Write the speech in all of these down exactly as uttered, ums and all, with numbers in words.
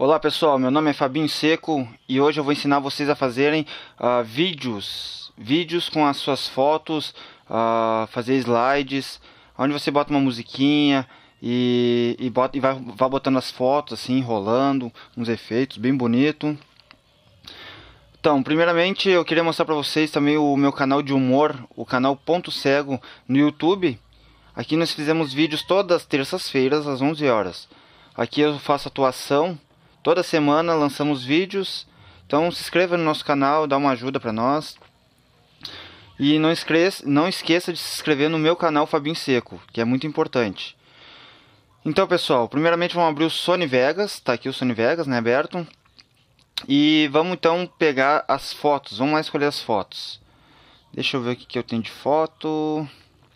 Olá pessoal, meu nome é Fabinho Seco e hoje eu vou ensinar vocês a fazerem uh, vídeos, vídeos com as suas fotos, uh, fazer slides, onde você bota uma musiquinha e, e, bota, e vai, vai botando as fotos assim, rolando, uns efeitos bem bonito. Então, primeiramente eu queria mostrar para vocês também o meu canal de humor, o canal Ponto Cego no YouTube. Aqui nós fizemos vídeos todas as terças-feiras às onze horas. Aqui eu faço atuação. Toda semana lançamos vídeos, então se inscreva no nosso canal, dá uma ajuda para nós. E não esqueça, não esqueça de se inscrever no meu canal Fabinho Seco, que é muito importante. Então pessoal, primeiramente vamos abrir o Sony Vegas, tá aqui o Sony Vegas, né, aberto. E vamos então pegar as fotos, vamos lá escolher as fotos. Deixa eu ver o que, que eu tenho de foto.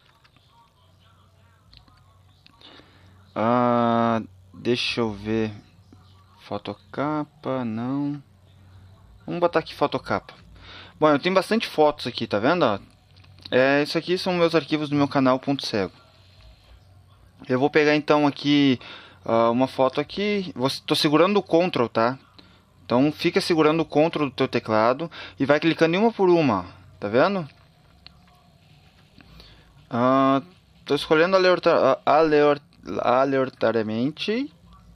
Ah, deixa eu ver... Fotocapa, não. Vamos botar aqui fotocapa. Bom, eu tenho bastante fotos aqui, tá vendo? Ó? É, isso aqui são meus arquivos do meu canal Ponto Cego. Eu vou pegar então aqui uh, uma foto aqui. Estou segurando o Ctrl, tá? Então fica segurando o Ctrl do teu teclado e vai clicando em uma por uma, tá vendo? Estou uh, escolhendo aleator aleator aleatoriamente.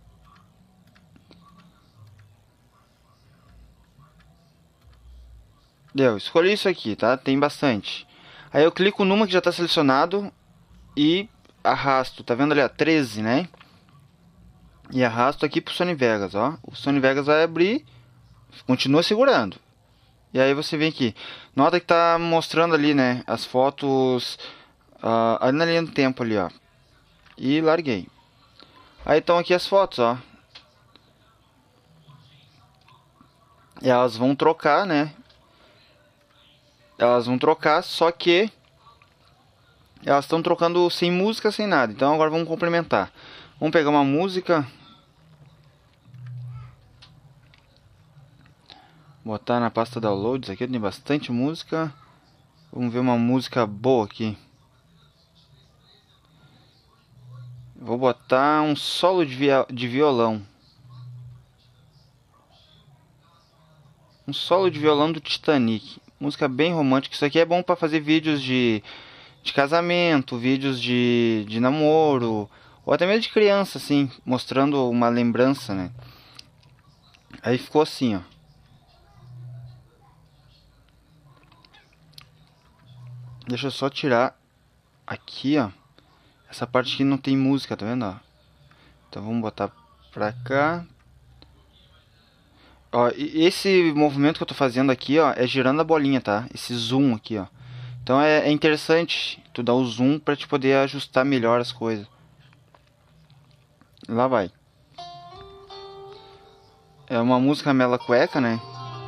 Deu, escolhi isso aqui, tá? Tem bastante. Aí eu clico numa que já está selecionado e arrasto, tá vendo ali, ó, treze, né? E arrasto aqui pro Sony Vegas, ó. O Sony Vegas vai abrir, continua segurando. E aí você vem aqui. Nota que tá mostrando ali, né, as fotos uh, ali na linha do tempo ali, ó. E larguei. Aí estão aqui as fotos, ó. E elas vão trocar, né? Elas vão trocar, só que elas estão trocando sem música, sem nada. Então agora vamos complementar. Vamos pegar uma música, botar na pasta downloads. Aqui tem bastante música. Vamos ver uma música boa aqui. Vou botar um solo de violão. Um solo de violão do Titanic. Música bem romântica. Isso aqui é bom para fazer vídeos de, de casamento, vídeos de, de namoro, ou até mesmo de criança, assim, mostrando uma lembrança, né? Aí ficou assim, ó. Deixa eu só tirar aqui, ó. Essa parte aqui não tem música, tá vendo, ó? Então vamos botar pra cá. Ó, esse movimento que eu tô fazendo aqui, ó, é girando a bolinha, tá? Esse zoom aqui, ó. Então é, é interessante tu dar o zoom pra te poder ajustar melhor as coisas. Lá vai. É uma música mela cueca, né?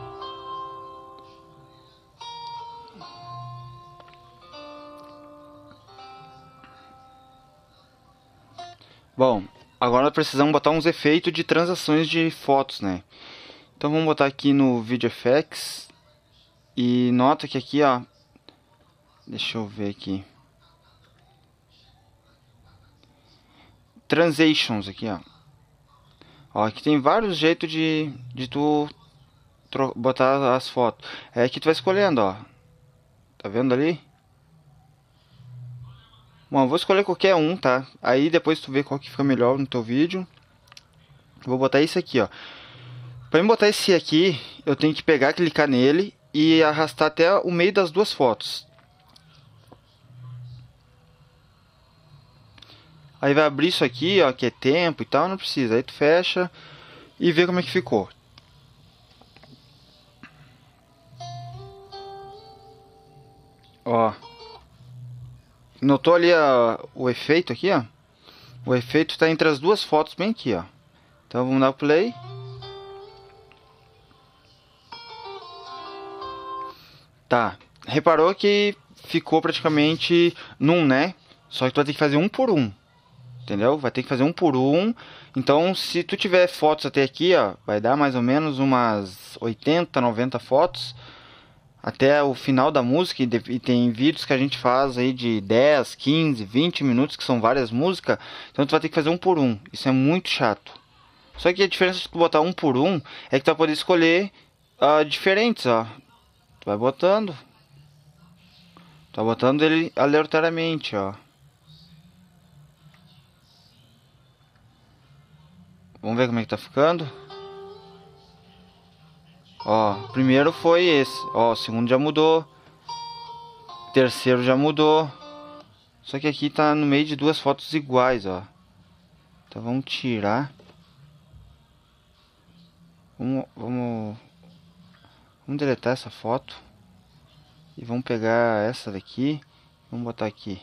Bom, agora precisamos botar uns efeitos de transações de fotos, né? Então vamos botar aqui no Video Effects. E nota que aqui, ó. Deixa eu ver aqui. Transitions aqui, ó. Ó, aqui tem vários jeitos de, de tu botar as fotos. É aqui tu vai escolhendo, ó. Tá vendo ali? Bom, eu vou escolher qualquer um, tá? Aí depois tu vê qual que fica melhor no teu vídeo. Vou botar esse aqui, ó. Para eu botar esse aqui, eu tenho que pegar, clicar nele e arrastar até o meio das duas fotos. Aí vai abrir isso aqui, ó, que é tempo e tal, não precisa. Aí tu fecha e vê como é que ficou. Ó. Notou ali a, o efeito aqui, ó? O efeito está entre as duas fotos bem aqui, ó. Então vamos dar o play. Tá, reparou que ficou praticamente num, né? Só que tu vai ter que fazer um por um, entendeu? Vai ter que fazer um por um. Então, se tu tiver fotos até aqui, ó, vai dar mais ou menos umas oitenta, noventa fotos até o final da música. E tem vídeos que a gente faz aí de dez, quinze, vinte minutos, que são várias músicas. Então tu vai ter que fazer um por um. Isso é muito chato. Só que a diferença de tu botar um por um é que tu vai poder escolher uh, diferentes, ó. Tu vai botando. Tá botando ele aleatoriamente, ó. Vamos ver como é que tá ficando. Ó, primeiro foi esse. Ó, o segundo já mudou. Terceiro já mudou. Só que aqui tá no meio de duas fotos iguais, ó. Então vamos tirar. Vamos, vamos, vamos deletar essa foto. E vamos pegar essa daqui. Vamos botar aqui.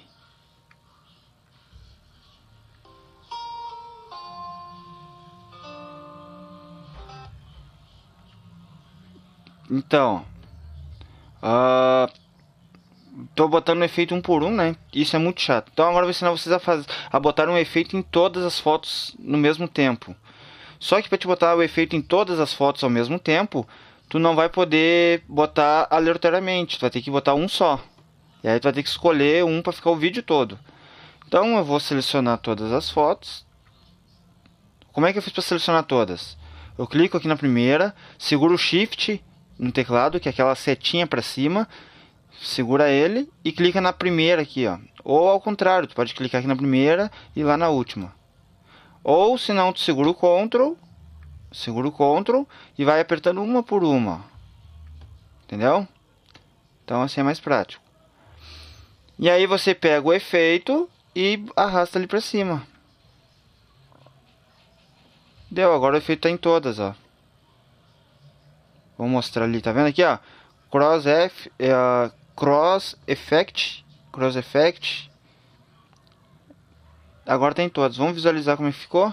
Então, uh, tô botando um efeito um por um, né? Isso é muito chato. Então agora eu vou ensinar vocês a, fazer, a botar um efeito em todas as fotos no mesmo tempo. Só que para te botar o efeito em todas as fotos ao mesmo tempo, tu não vai poder botar aleatoriamente. Tu vai ter que botar um só. E aí tu vai ter que escolher um para ficar o vídeo todo. Então eu vou selecionar todas as fotos. Como é que eu fiz para selecionar todas? Eu clico aqui na primeira, seguro o Shift no teclado, que é aquela setinha para cima, segura ele e clica na primeira aqui, ó. Ou ao contrário, tu pode clicar aqui na primeira e lá na última. Ou se não, tu segura o Ctrl, segura o Ctrl e vai apertando uma por uma. Entendeu? Então assim é mais prático. E aí você pega o efeito e arrasta ali para cima. Deu, agora o efeito tá em todas, ó. Vou mostrar ali, tá vendo aqui, ó? Cross, F, é, cross Effect, Cross Effect. Agora tem todos. Vamos visualizar como é que ficou?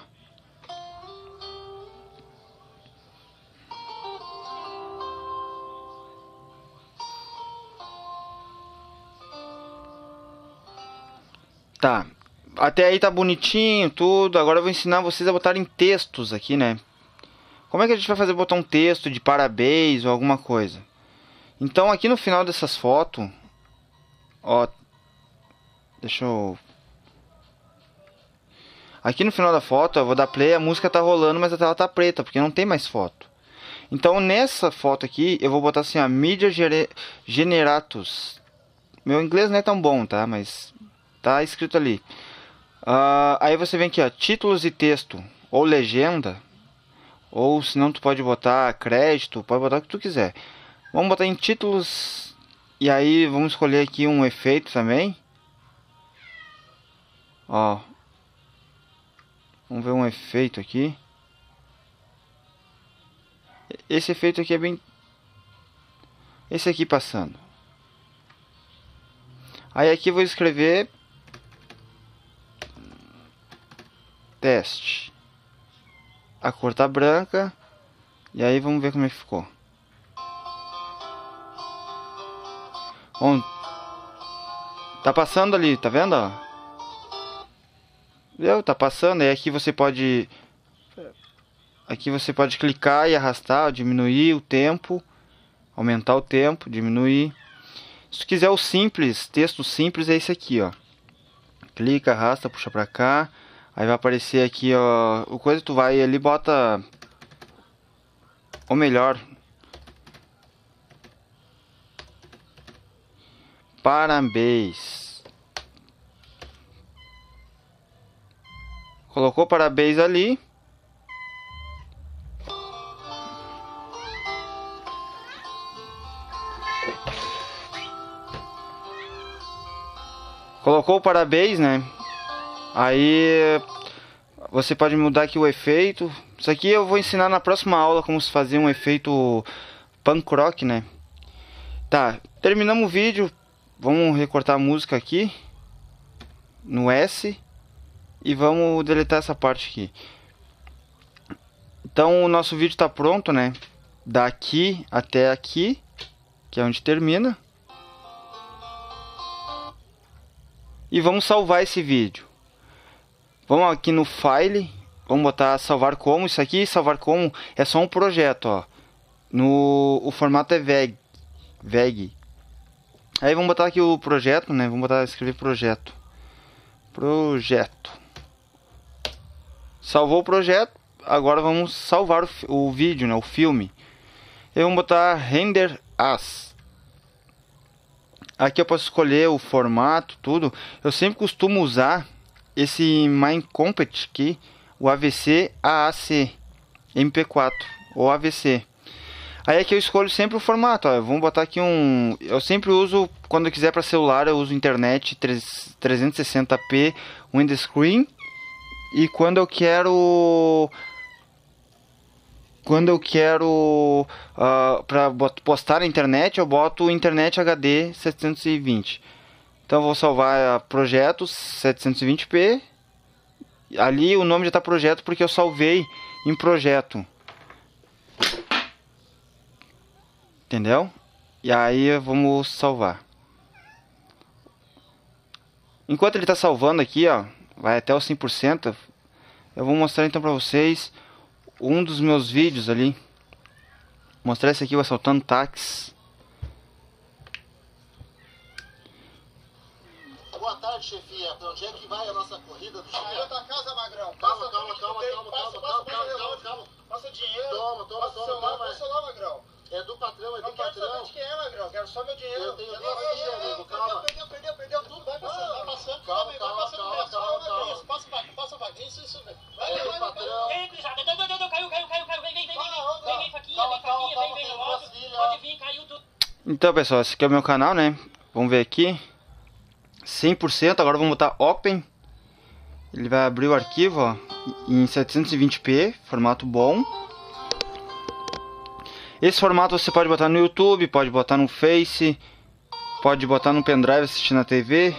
Tá. Até aí tá bonitinho, tudo. Agora eu vou ensinar vocês a botarem textos aqui, né? Como é que a gente vai fazer botar um texto de parabéns ou alguma coisa? Então aqui no final dessas fotos, ó, deixa eu... Aqui no final da foto, eu vou dar play, a música tá rolando, mas a tela tá preta, porque não tem mais foto. Então nessa foto aqui, eu vou botar assim, ó, Media Generatus. Meu inglês não é tão bom, tá? Mas tá escrito ali. Uh, aí você vem aqui, ó, títulos e texto, ou legenda. Ou se não, tu pode botar crédito, pode botar o que tu quiser. Vamos botar em títulos. E aí vamos escolher aqui um efeito também. Ó. Vamos ver um efeito aqui. Esse efeito aqui é bem... Esse aqui passando. Aí aqui eu vou escrever... Teste. A cor tá branca. E aí vamos ver como é que ficou. Bom, tá passando ali, tá vendo? Viu? Tá passando. E aqui você pode... Aqui você pode clicar e arrastar, diminuir o tempo. Aumentar o tempo, diminuir. Se tu quiser o simples, texto simples é esse aqui, ó. Clica, arrasta, puxa pra cá. Aí vai aparecer aqui, ó, o coisa tu vai ali, bota, ou melhor, parabéns. Colocou parabéns ali. Colocou parabéns, né? Aí você pode mudar aqui o efeito. Isso aqui eu vou ensinar na próxima aula como se fazer um efeito punk rock, né? Tá, terminamos o vídeo. Vamos recortar a música aqui no S e vamos deletar essa parte aqui. Então o nosso vídeo está pronto, né? Daqui até aqui, que é onde termina. E vamos salvar esse vídeo. Vamos aqui no File, vamos botar salvar como. Isso aqui, salvar como, é só um projeto, ó. No, o formato é veg. veg. Aí vamos botar aqui o projeto, né? Vamos botar, escrever projeto. Projeto. Salvou o projeto. agora vamos salvar o, o vídeo, né, o filme. Eu vou botar render as. Aqui eu posso escolher o formato, tudo. Eu sempre costumo usar esse MineCompat aqui, o A V C A A C M P quatro ou A V C. Aí aqui eu escolho sempre o formato, ó. Vamos botar aqui um... Eu sempre uso, quando eu quiser para celular, eu uso internet trezentos e sessenta p windscreen. E quando eu quero... Quando eu quero uh, para postar na internet, eu boto internet H D setecentos e vinte. Então eu vou salvar projetos setecentos e vinte p. Ali o nome já está projeto porque eu salvei em projeto. Entendeu? E aí vamos salvar. Enquanto ele está salvando aqui, ó, vai até o cem por cento. Eu vou mostrar então para vocês um dos meus vídeos ali. Mostrar esse aqui, eu assaltando táxi. Boa tarde, chefia. Pra onde é que vai a nossa corrida do chefia? Vai pra casa, Magrão. Calma, calma, calma, calma, calma, calma, calma, calma. Passa o dinheiro. Toma, toma, Passa o toma, celular, toma. passa o celular, Magrão. É do patrão, é do Não quero patrão. saber de quem é, Magrão. Quero só meu dinheiro. Eu tenho Já duas não, fichas, não, amigo, não, calma. Perdeu, perdeu, perdeu tudo. Vai passando, vai passando. Calma, Vai calma, passando calma, mesmo. calma, Só, calma. Magrão. Isso, passa, passa, passa, passa. Isso, isso, velho. Vai, É vai, do vai, patrão. Ei, gurizada, deu, deu, deu, caiu, caiu, caiu, caiu, vem, vem, vem, vem, Calma, vem, vem, faquinha, calma, vem, faquinha, calma, vem, vem, calma, no ódio, tem duas pode vir, caiu tudo. Então pessoal, esse aqui é o meu canal, né? Vamos ver aqui. cem por cento, agora vamos botar Open. Ele vai abrir o arquivo, ó, em setecentos e vinte p, formato bom. Esse formato você pode botar no YouTube, pode botar no Face, pode botar no pendrive assistir na T V.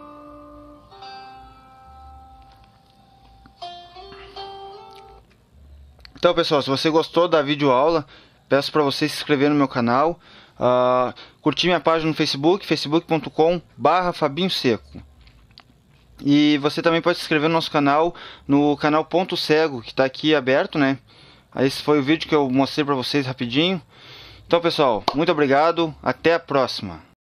Então pessoal, se você gostou da videoaula, peço para você se inscrever no meu canal, uh, curtir minha página no Facebook, facebook ponto com barra Fabinho Seco. E você também pode se inscrever no nosso canal, no canal Ponto Cego, que está aqui aberto, né? Esse foi o vídeo que eu mostrei para vocês rapidinho. Então pessoal, muito obrigado, até a próxima.